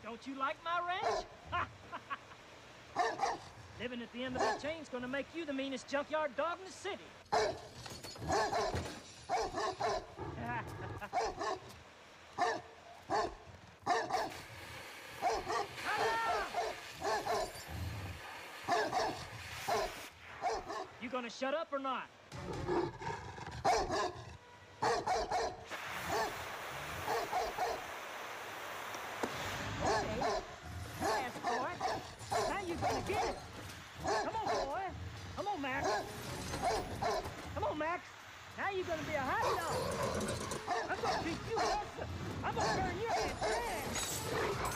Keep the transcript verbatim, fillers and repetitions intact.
Don't you like my ranch? Living at the end of that chain's gonna make you the meanest junkyard dog in the city. You gonna shut up or not? Okay. Yes, boy. Now you gonna get it. Come on, boy. Come on, Max. Come on, Max. Now you're gonna be a hot dog. I'm gonna beat you awesome. I'm gonna turn your head red.